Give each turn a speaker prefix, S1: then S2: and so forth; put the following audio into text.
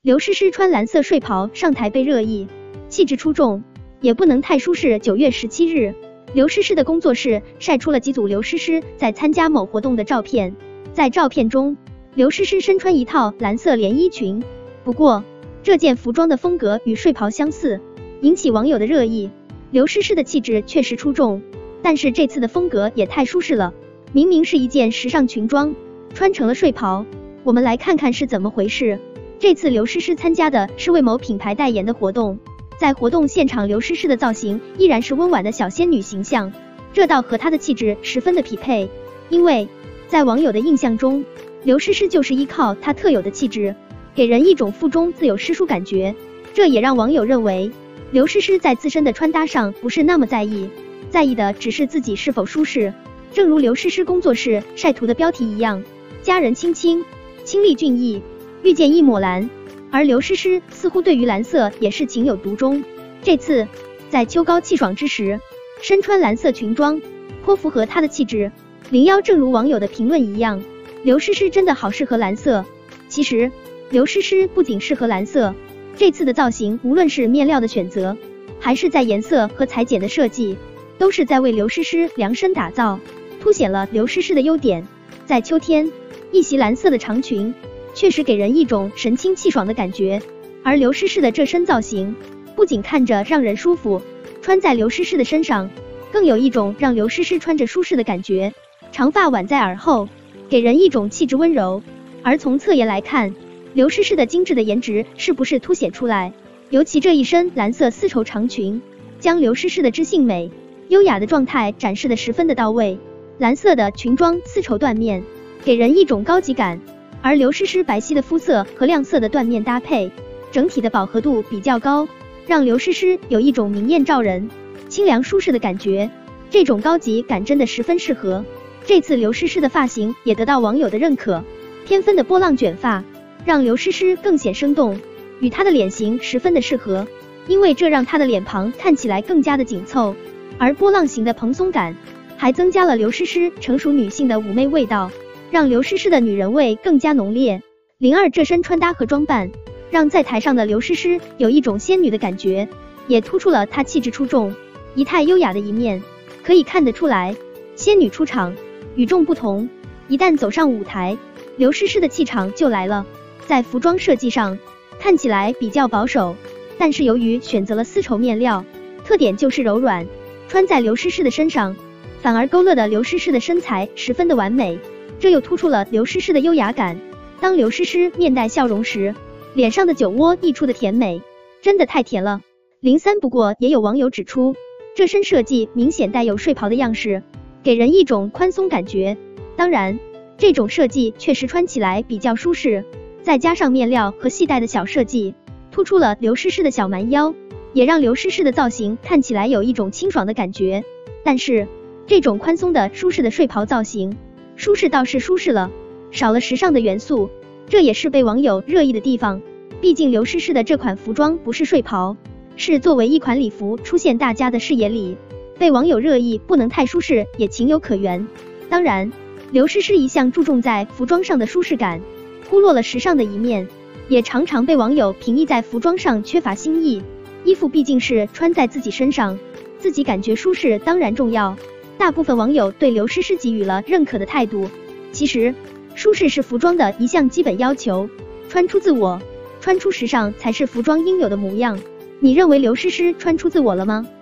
S1: 刘诗诗穿蓝色睡袍上台被热议，气质出众，也不能太舒适。9月17日，刘诗诗的工作室晒出了几组刘诗诗在参加某活动的照片。在照片中，刘诗诗身穿一套蓝色连衣裙，不过这件服装的风格与睡袍相似，引起网友的热议。刘诗诗的气质确实出众，但是这次的风格也太舒适了，明明是一件时尚裙装，穿成了睡袍。我们来看看是怎么回事。这次刘诗诗参加的是为某品牌代言的活动，在活动现场，刘诗诗的造型依然是温婉的小仙女形象，这倒和她的气质十分的匹配。因为在网友的印象中，刘诗诗就是依靠她特有的气质，给人一种腹中自有诗书感觉，这也让网友认为刘诗诗在自身的穿搭上不是那么在意，在意的只是自己是否舒适。正如刘诗诗工作室晒图的标题一样，佳人青青，清丽俊逸，遇见一抹蓝，而刘诗诗似乎对于蓝色也是情有独钟。这次在秋高气爽之时，身穿蓝色裙装，颇符合她的气质。01正如网友的评论一样，刘诗诗真的好适合蓝色。其实刘诗诗不仅适合蓝色，这次的造型无论是面料的选择，还是在颜色和裁剪的设计，都是在为刘诗诗量身打造，凸显了刘诗诗的优点。在秋天，一袭蓝色的长裙确实给人一种神清气爽的感觉，而刘诗诗的这身造型不仅看着让人舒服，穿在刘诗诗的身上更有一种让刘诗诗穿着舒适的感觉。长发挽在耳后，给人一种气质温柔。而从侧颜来看，刘诗诗的精致的颜值是不是凸显出来？尤其这一身蓝色丝绸长裙，将刘诗诗的知性美、优雅的状态展示得十分的到位。蓝色的裙装丝绸缎面，给人一种高级感，而刘诗诗白皙的肤色和亮色的缎面搭配，整体的饱和度比较高，让刘诗诗有一种明艳照人、清凉舒适的感觉。这种高级感真的十分适合。这次刘诗诗的发型也得到网友的认可，偏分的波浪卷发让刘诗诗更显生动，与她的脸型十分的适合，因为这让她的脸庞看起来更加的紧凑。而波浪形的蓬松感还增加了刘诗诗成熟女性的妩媚味道，让刘诗诗的女人味更加浓烈。02这身穿搭和装扮让在台上的刘诗诗有一种仙女的感觉，也突出了她气质出众、仪态优雅的一面。可以看得出来，仙女出场与众不同，一旦走上舞台，刘诗诗的气场就来了。在服装设计上看起来比较保守，但是由于选择了丝绸面料，特点就是柔软，穿在刘诗诗的身上反而勾勒的刘诗诗的身材十分的完美，这又突出了刘诗诗的优雅感。当刘诗诗面带笑容时，脸上的酒窝溢出的甜美真的太甜了。03不过也有网友指出，这身设计明显带有睡袍的样式，给人一种宽松感觉。当然这种设计确实穿起来比较舒适，再加上面料和系带的小设计，突出了刘诗诗的小蛮腰，也让刘诗诗的造型看起来有一种清爽的感觉。但是这种宽松的舒适的睡袍造型，舒适倒是舒适了，少了时尚的元素，这也是被网友热议的地方。毕竟刘诗诗的这款服装不是睡袍，是作为一款礼服出现大家的视野里，被网友热议不能太舒适也情有可原。当然刘诗诗一向注重在服装上的舒适感，忽略了时尚的一面，也常常被网友评议在服装上缺乏新意。衣服毕竟是穿在自己身上，自己感觉舒适当然重要。大部分网友对刘诗诗给予了认可的态度。其实舒适是服装的一项基本要求，穿出自我，穿出时尚才是服装应有的模样。你认为刘诗诗穿出自我了吗？